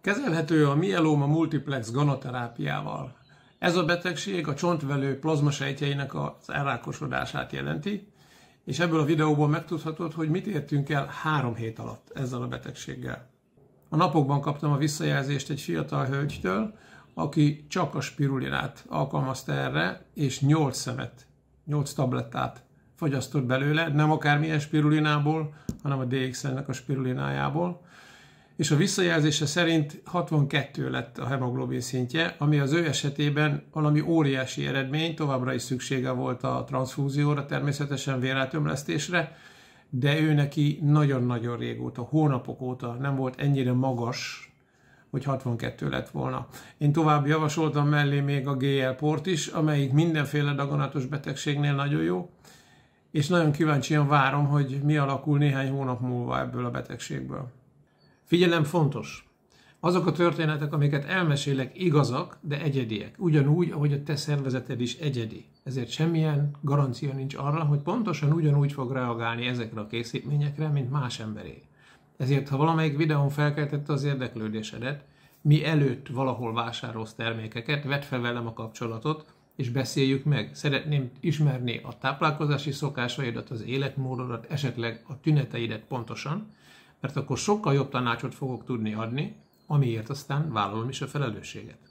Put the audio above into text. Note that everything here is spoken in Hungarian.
Kezelhető a mieloma multiplex ganoterápiával. Ez a betegség a csontvelő plazmasejtjeinek az elrákosodását jelenti, és ebből a videóból megtudhatod, hogy mit értünk el 3 hét alatt ezzel a betegséggel. A napokban kaptam a visszajelzést egy fiatal hölgytől, aki csak a spirulinát alkalmazta erre, és 8 tablettát fogyasztott belőle, nem akármilyen spirulinából, hanem a DXN-nek a spirulinájából. És a visszajelzése szerint 62 lett a hemoglobin szintje, ami az ő esetében valami óriási eredmény, továbbra is szüksége volt a transzfúzióra, természetesen vérátömlesztésre, de ő neki nagyon-nagyon régóta, hónapok óta nem volt ennyire magas, hogy 62 lett volna. Én tovább javasoltam mellé még a GL-port is, amelyik mindenféle daganatos betegségnél nagyon jó, és nagyon kíváncsian várom, hogy mi alakul néhány hónap múlva ebből a betegségből. Figyelem, fontos! Azok a történetek, amiket elmesélek, igazak, de egyediek. Ugyanúgy, ahogy a te szervezeted is egyedi. Ezért semmilyen garancia nincs arra, hogy pontosan ugyanúgy fog reagálni ezekre a készítményekre, mint más emberé. Ezért, ha valamelyik videón felkeltette az érdeklődésedet, mielőtt valahol vásárolsz termékeket, vedd fel velem a kapcsolatot, és beszéljük meg. Szeretném ismerni a táplálkozási szokásaidat, az életmódodat, esetleg a tüneteidet pontosan, mert akkor sokkal jobb tanácsot fogok tudni adni, amiért aztán vállalom is a felelősséget.